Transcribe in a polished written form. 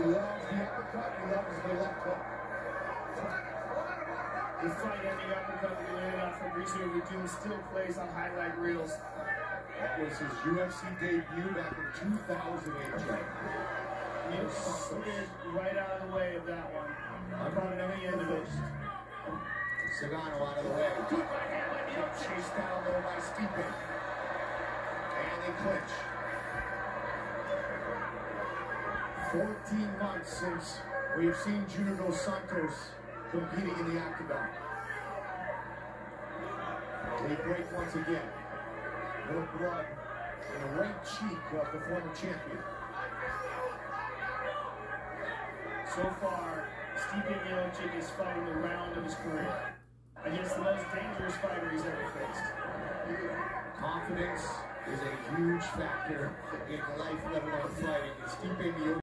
loves the uppercut, he loves the left hook. The fight ending uppercut that he landed on Fabricio Werdum still plays on highlight reels. That was his UFC debut back in 2008. He slid right out of the way of that one. I'm probably not the end of it. Sagano out of the way. Good right hand by Miocic. Chased down there by Stipe. And they clinch. 14 months since we've seen Junior Dos Santos competing in the octagon. They break once again. No blood in the right cheek of the former champion. So far, Stipe Miocic is fighting the round of his career against the most dangerous fighter he's ever faced. Confidence is a huge factor in life, let alone fighting. Stipe Miocic